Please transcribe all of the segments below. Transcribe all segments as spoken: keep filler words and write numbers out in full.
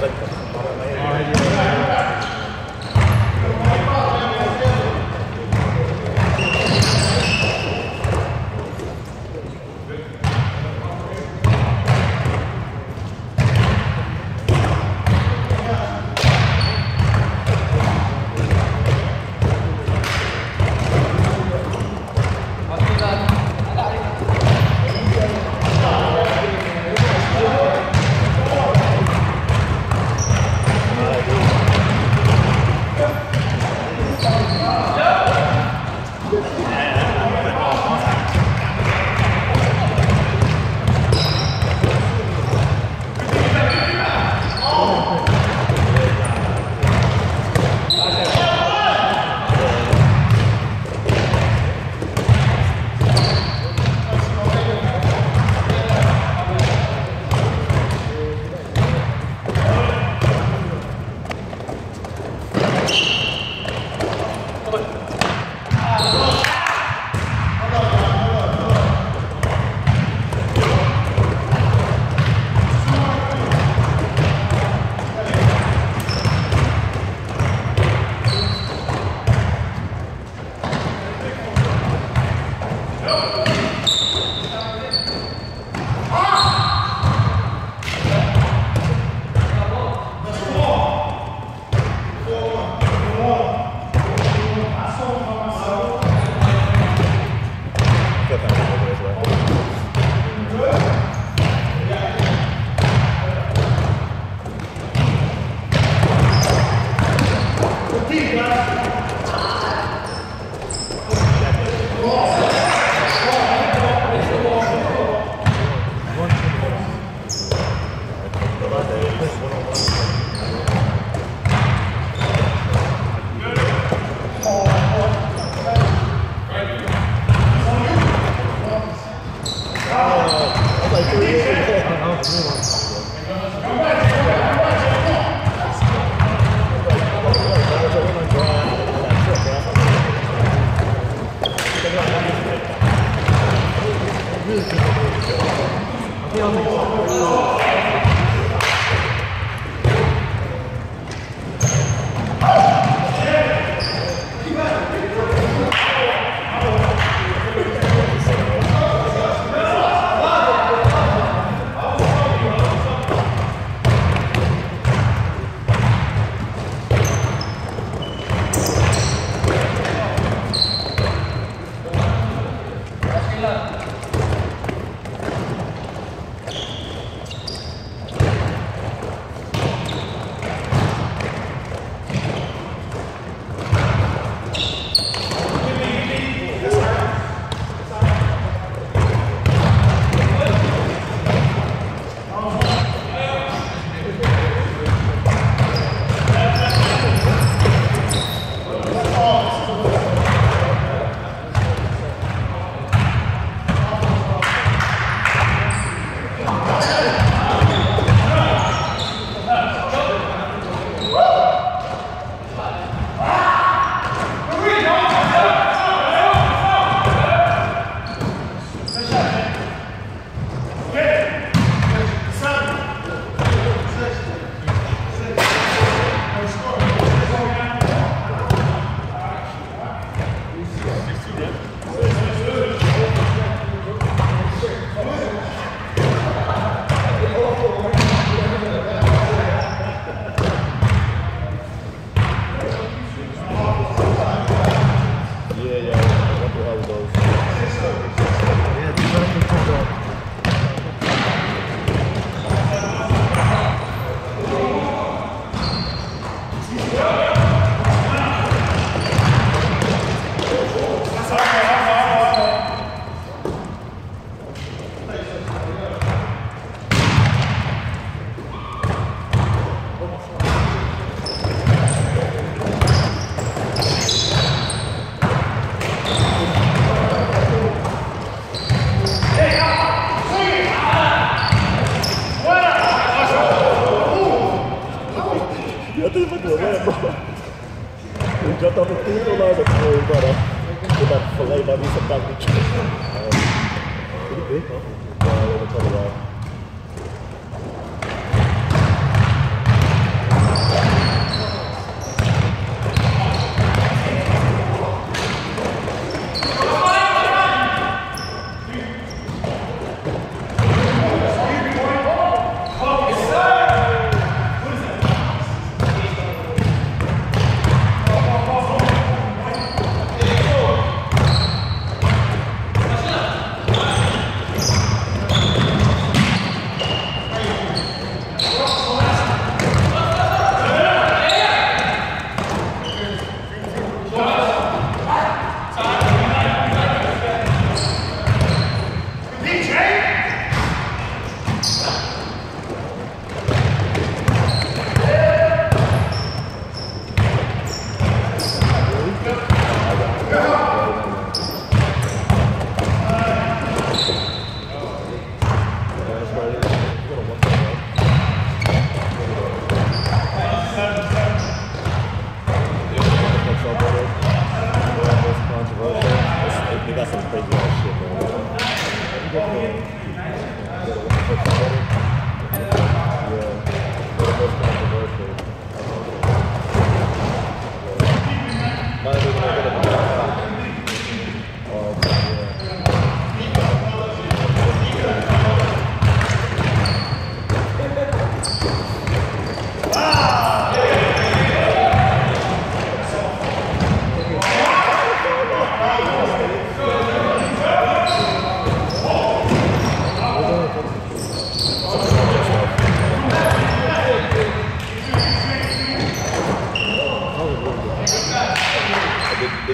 Já tava tudo lá no Baró. Eu falei, vai me sentar no chão. Tudo bem, não? Eu vou falar.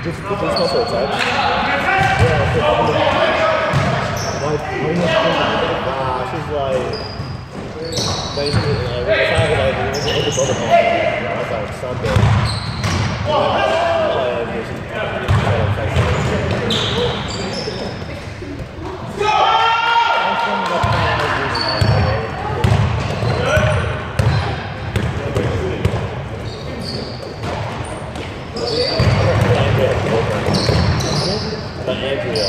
just, it just smells so tight. Yeah, it's like, nah, she's like, basically, like, it's not like, it's like, it's like, it's like Sunday. Andrea.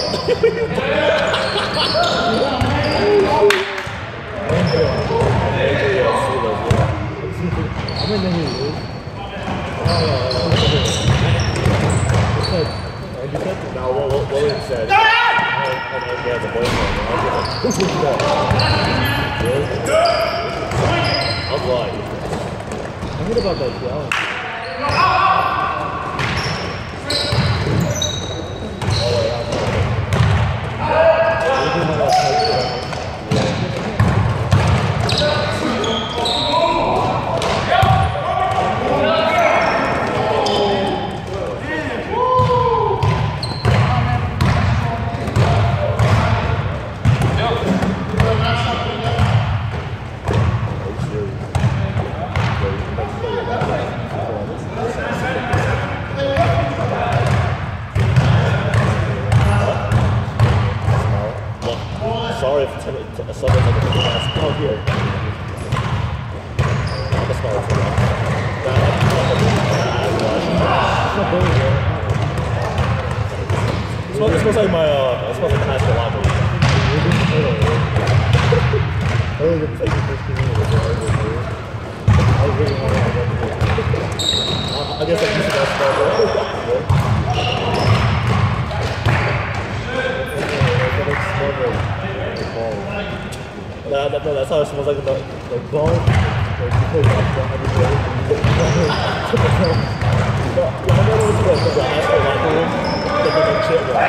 Now, what William said, and Andrea has a boyfriend. Who's with that? Really? I was lying. I heard about that too. Sorry if it's a sudden like a last out here. I'm a small for that. It smells, it smells like my, uh, it smells like the high school library. I guess I used to that smell. No, no, that's how it smells like the, the ball. Like, you put it up every day. I know it was the, the high school locker room. The little shit one.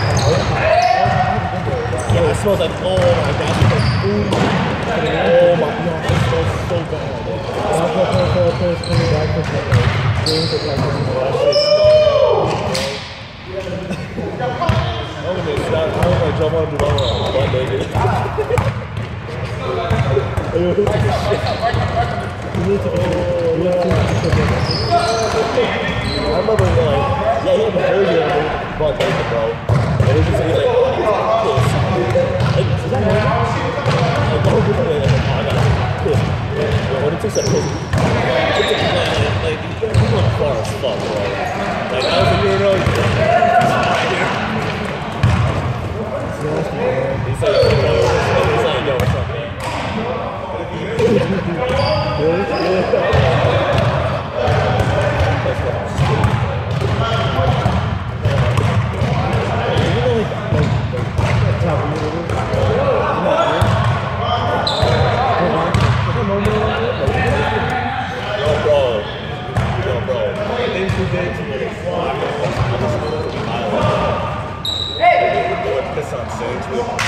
Yeah, it smells like, oh my gosh, it's like food. Oh my god, it smells so bad. I'm coming back from like, games of like, that shit smells. I'm gonna stop. I'm gonna jump on the ball one day. I remember like, yeah, he had the version of it, but like, bro, and it was just like, piss. Like, is that normal? Like, the whole group of it, like, oh, I got pissed. When it takes that piss, it's like, he's going far as fuck, bro. Like, I was like, you know, he's like, he's like, yo, what's up, man? Hey! Piss on stage with